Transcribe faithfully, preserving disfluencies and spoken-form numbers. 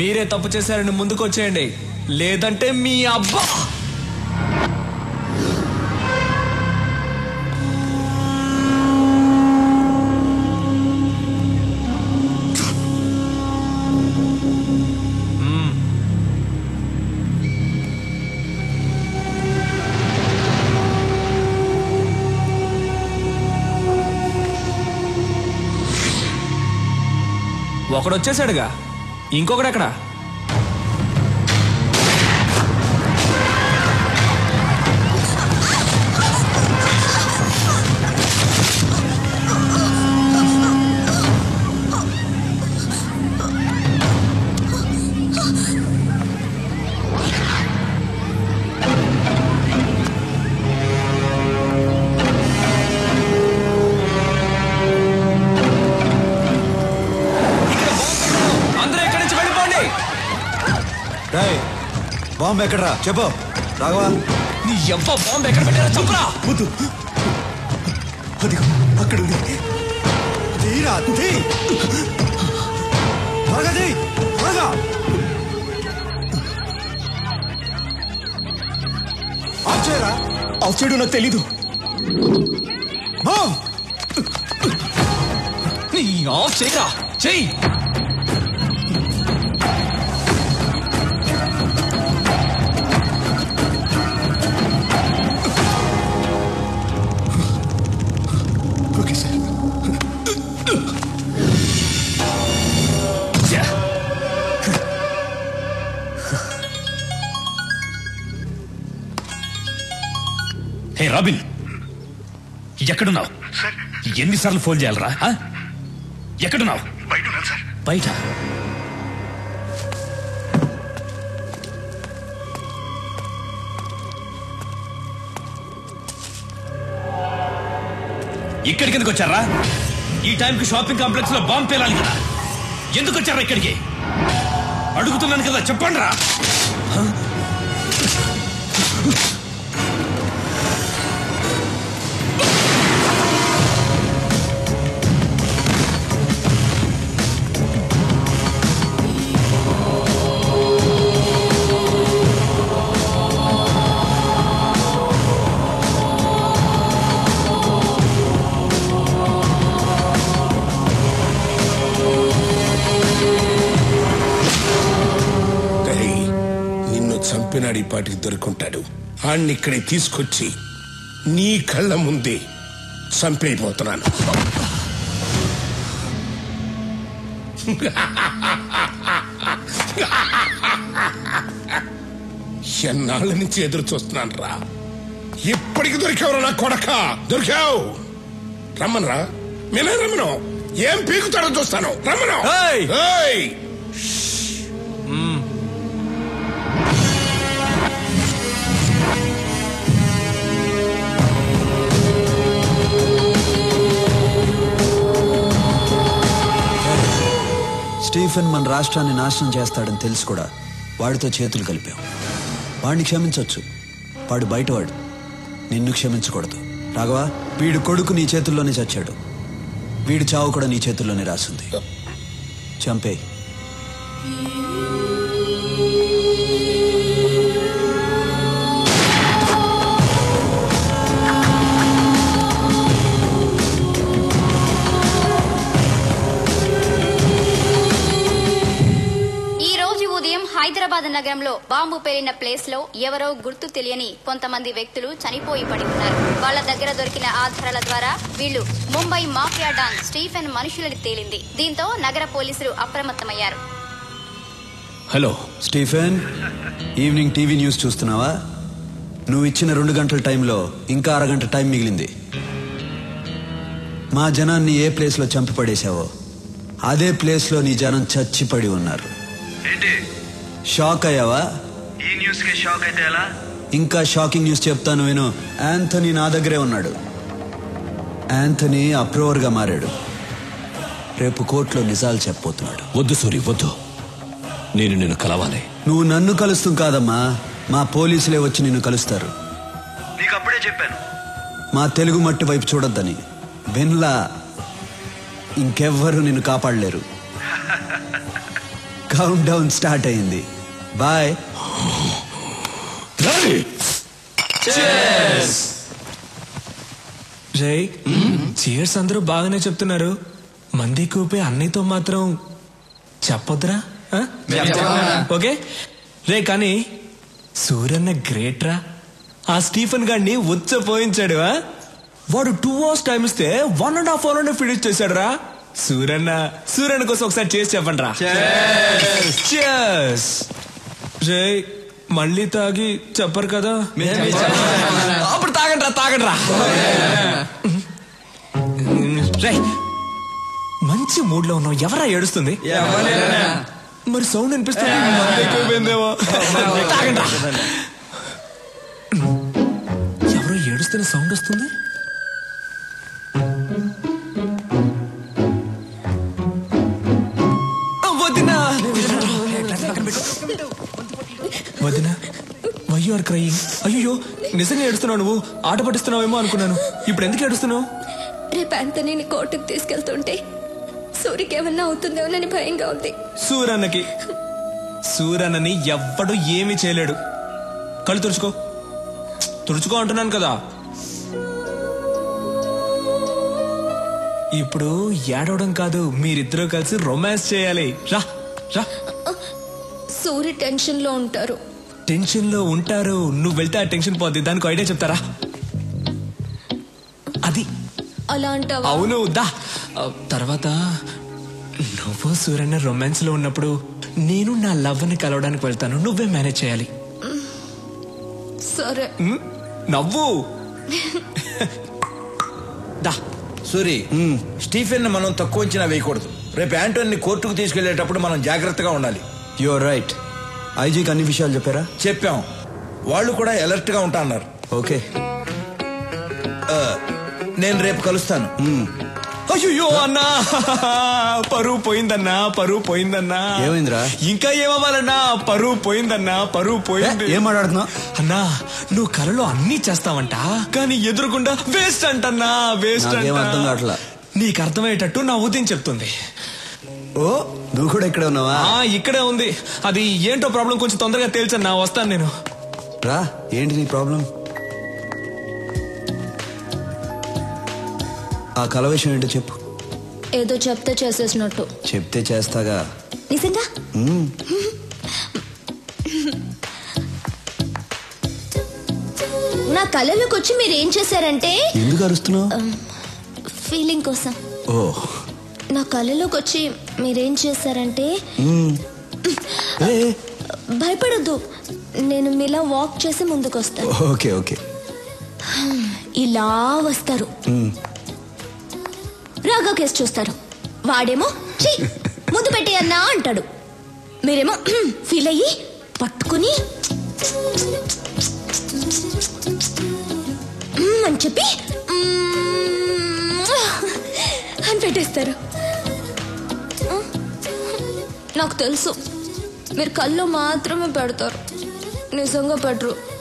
మీరే తప్పు చేశారని ముందుకు వచ్చేయండి, లేదంటే మీ అబ్బా ఒకడు వచ్చేసాడుగా, ఇంకొకడు ఎక్కడ? బాంబు ఎక్కడరా చెప్పు రాఘవా. నీ ఎవ్వ బాంబు ఎక్కడ పెట్టారా చెప్పురా. వద్దు, అదిగో అక్కడ ఉంది. తీరా తీ త్వరగా తీ త్వరగా. ఆఫ్ చేయరా. ఆఫ్ చేయడం నాకు తెలీదు. నీ ఆఫ్ చేయరా, చెయ్యి. హే రాబిన్, ఎక్కడున్నావు? ఎన్నిసార్లు ఫోన్ చేయాలరా? ఎక్కడున్నావు? బయట. ఇక్కడికి ఎందుకు వచ్చారా? ఈ టైంకి షాపింగ్ కాంప్లెక్స్ లో బాంబు పేలాలి కదా, ఎందుకు వచ్చారా ఇక్కడికి? అడుగుతున్నాను కదా, చెప్పండి రా. చంపినాడు, ఈ పాటికి దొరుకుంటాడు. ఆడిని ఇక్కడే తీసుకొచ్చి నీ కళ్ళ ముందే చంపైపోతున్నాను. ఎన్నాళ్ళ నుంచి ఎదురు చూస్తున్నాను రా. ఇప్పటికి దొరికావురా నా కొడక, దొరికావు. రమ్మనరా, నేనే రమ్మను. ఏం పీకుతాడో చూస్తాను, రమ్మను. స్టీఫెన్ మన రాష్ట్రాన్ని నాశనం చేస్తాడని తెలుసు కూడా వాడితో చేతులు కలిపాం. వాడిని క్షమించవచ్చు, వాడు బయటవాడు. నిన్ను క్షమించకూడదు రాఘవా. వీడు కొడుకు నీ చేతుల్లోనే చచ్చాడు, వీడి చావు కూడా నీ చేతుల్లోనే రాసింది. చంపే. హైదరాబాద్ నగరంలో బాంబు పేలిన ప్లేస్ లో ఎవరో గుర్తు తెలియని కొంతమంది వ్యక్తులు చనిపోయి పడి ఉన్నారు. వాళ్ల దగ్గర దొరికిన ఆధారాల ద్వారా వీళ్లు ముంబై మాఫియా డాన్ స్టీఫెన్ మనుషులని తేలింది. దీంతో నగర పోలీసులు అప్రమత్తమయ్యారు. Hello Stephen, evening TV news చూస్తున్నావా? నువ్వు ఇచ్చిన రెండు గంటల టైంలో ఇంకా అరగంట టైం మిగిలింది. మా జనాన్ని ఏ ప్లేస్ లో చంపి పడేశావో అదే ప్లేస్ లో నీ జనం చచ్చిపడి ఉన్నారు. షాక్ అయ్యావా? ఈ న్యూస్ కి షాక్ అయితే ఎలా? ఇంకా షాకింగ్ న్యూస్ చెప్తాను విను. యాంథనీ నా దగ్గరే ఉన్నాడు. యాంథనీ అప్రూవర్ గా మారాడు. రేపు కోర్టులో నిజాలు చెప్పబోతున్నాడు. వద్దు సూరి, వద్దు. నేను నిన్ను కలవాలి. నువ్వు నన్ను కలుస్తాం కాదమ్మా, మా పోలీసులే వచ్చి నిన్ను కలుస్తారు. నీకు అప్పుడే చెప్పాను మా తెలుగు మట్టి వైపు చూడొద్దని. విన్లా, ఇంకెవ్వరూ నిన్ను కాపాడలేరు. కౌంట్ డౌన్ స్టార్ట్ అయింది. బాయ్. రే చీర్స్ అందరూ బాగానే చెప్తున్నారు, మంది కూపే అన్నయ్యతో మాత్రం చెప్పొద్దురా. ఆ? ఓకే రే, కానీ సూర్యన్న గ్రేట్ రా. ఆ స్టీఫెన్ గాడిని ఉచ్చపోయించాడు. ఆ? వాడు టూ అవర్స్ టైం ఇస్తే వన్ అండ్ హాఫ్ అవర్ లోనే ఫినిష్ చేశాడు రా. సూర్యన్న సూర్యన్న కోసం ఒకసారి చేసి చెప్పండి రా. రే మళ్ళీ తాగి చెప్పరు కదా. అప్పుడు తాగండి రా, తాగండి రా. రే మంచి మూడ్ లో ఉన్నావు, ఎవరా ఏడుస్తుంది? మరి సౌండ్ వినిపిస్తుంది, ఎక్కువైపోయిందేమో. తాగండి రా. ఎవరో ఏడుస్తున్న సౌండ్ వస్తుంది. వదినా వదినా వై యు ఆర్ క్రయింగ్? అయ్యో నిజంగా ఏడుస్తున్నావు నువ్వు? ఆట పట్టిస్తున్నావేమో అనుకున్నాను. ఇప్పుడు ఎందుకు ఏడుస్తున్నావు? రేపు ఆంటనీని కోర్టుకు తీసుకెళ్తుంటే సూరికి ఏమన్నా అవుతుందేమోనని భయంగా ఉంది. సూరన్నకి సూరన్నని ఎవ్వడు ఏమీ చేయలేడు. కళ్ళు తుడుచుకో, తుడుచుకో అంటున్నాను కదా. ఇప్పుడు ఏడవడం కాదు, మీరిద్దరూ కలిసి రొమాన్స్ చేయాలి. రా రా. సూరి టెన్షన్ లో ఉంటారు. టెన్షన్ లో ఉంటారు, నువ్వు వెళ్తే ఆ టెన్షన్ పోద్ది. దానికి ఐడియా చెప్తారా? అది అలా అంటావా? అవును దా. తర్వాత నువ్వు సూర్యన్న రొమాన్స్ లో ఉన్నప్పుడు నేను నా లవ్ ని కలవడానికి వెళ్తాను, నువ్వే మేనేజ్ చేయాలి. సరే. నవ్వు. దా. సూరి, స్టీఫెన్ మనం తక్కువ అంచనా వేయకూడదు. రేపు యాంటోని కోర్టుకు తీసుకెళ్లేటప్పుడు మనం జాగ్రత్తగా ఉండాలి. You are right. ఐజీకి అన్ని విషయాలు చెప్పారా? చెప్పాం, వాళ్ళు కూడా అలర్ట్ గా ఉంటా అన్నారు. ఓకే, నేను రేపు కలుస్తాను. అయ్యో అన్నా, పరువు పోయిందన్నా, పరువు పోయిందన్నా. ఏమైందిరా? ఇంకా ఏమవ్వాలన్నా, పరువు పోయిందన్నా, పరువు పోయింది. ఏం మాట్లాడుతున్నా? అన్నా నువ్వు కలలో అన్ని చేస్తావంట, కానీ ఎదురుకుండా వేస్ట్ అంటన్నా, వేస్ట్ నాకేం అర్థం కావట్లా. నీకు అర్థమయ్యేటట్టు నా ఉదయం చెప్తుంది. ఓ నువ్వు కూడా ఇక్కడే ఉన్నావా? ఆ ఇక్కడే ఉంది. అది ఏంటో ప్రాబ్లం కొంచెం తొందరగా తేల్చన్నా, వస్తాను నేను. రా, ఏంటి నీ ప్రాబ్లం? ఆ కల విషయం ఏంటో చెప్పు. ఏదో చెప్తే చేసేసినట్టు. చెప్తే చేస్తాగా. నిజంగా? నా కళలోకి వచ్చి మీరు ఏం చేశారంటే. ఎందుకు అరుస్తున్నావు? ఫీలింగ్ కోసం. ఓ, నా కళలోకి వచ్చి మీరేం చేశారంటే. భయపడద్దు, నేను మీలా వాక్ చేసి ముందుకు వస్తాను. Okay okay. ఇలా వస్తారు, రాగా కేసు చూస్తారు. వాడేమో ఛీ ముద్దు పెట్టి అన్నా అంటాడు, మీరేమో ఫీల్ అయ్యి పట్టుకుని అని చెప్పి అని పెట్టేస్తారు. నాకు తెలుసు మీరు కళ్ళు మాత్రమే పెడతారు, నిజంగా పెట్టరు.